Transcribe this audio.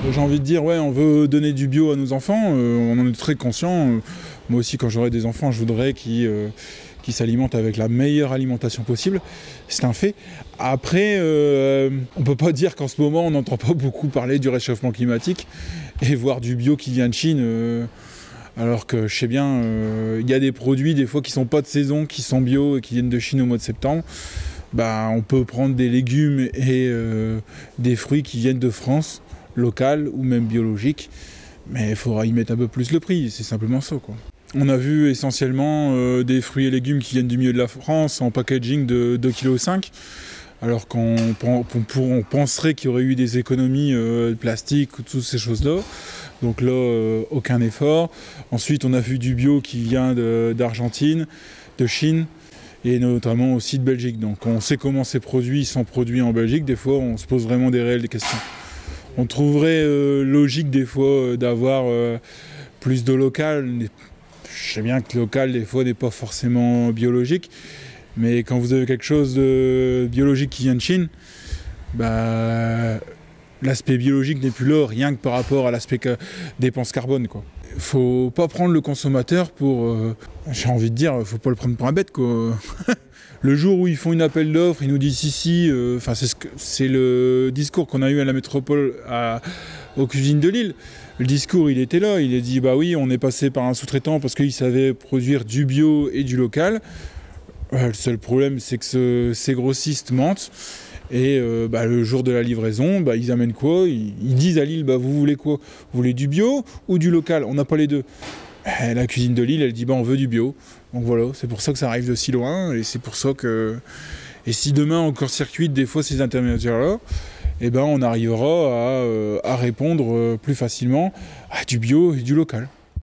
J'ai envie de dire, ouais, on veut donner du bio à nos enfants, on en est très conscient. Moi aussi, quand j'aurai des enfants, je voudrais qu'ils s'alimentent avec la meilleure alimentation possible. C'est un fait. Après, on ne peut pas dire qu'en ce moment, on n'entend pas beaucoup parler du réchauffement climatique et voir du bio qui vient de Chine. Alors que je sais bien, il y a des produits des fois qui ne sont pas de saison, qui sont bio et qui viennent de Chine au mois de septembre. Bah, on peut prendre des légumes et des fruits qui viennent de France, locales ou même biologiques, mais il faudra y mettre un peu plus le prix, c'est simplement ça, quoi. On a vu essentiellement des fruits et légumes qui viennent du milieu de la France en packaging de 2,5 kg, alors qu'on penserait qu'il y aurait eu des économies de plastique ou toutes ces choses-là. Donc là, aucun effort. Ensuite, on a vu du bio qui vient d'Argentine, de Chine, et notamment aussi de Belgique. Donc on sait comment ces produits sont produits en Belgique. Des fois, on se pose vraiment des réelles questions. On trouverait logique des fois d'avoir plus de local. Je sais bien que le local, des fois, n'est pas forcément biologique. Mais quand vous avez quelque chose de biologique qui vient de Chine, bah, l'aspect biologique n'est plus là, rien que par rapport à l'aspect dépense carbone, quoi. Faut pas prendre le consommateur pour... j'ai envie de dire, faut pas le prendre pour un bête, quoi. Le jour où ils font une appel d'offres, ils nous disent si, c'est le discours qu'on a eu à la métropole, aux cuisines de Lille. Le discours, il était là, il a dit, bah oui, on est passé par un sous-traitant parce qu'il savait produire du bio et du local. Le seul problème, c'est que ces grossistes mentent. Et le jour de la livraison, ils amènent quoi? Ils disent à Lille, vous voulez quoi? Vous voulez du bio ou du local? On n'a pas les deux. La cuisine de Lille, elle dit on veut du bio. Donc voilà, c'est pour ça que ça arrive de si loin. Et c'est pour ça que... Et si demain on court-circuite des fois ces intermédiaires-là, on arrivera à répondre plus facilement à du bio et du local.